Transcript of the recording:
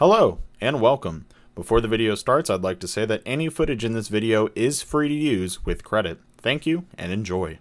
Hello and welcome. Before the video starts, I'd like to say that any footage in this video is free to use with credit. Thank you and enjoy.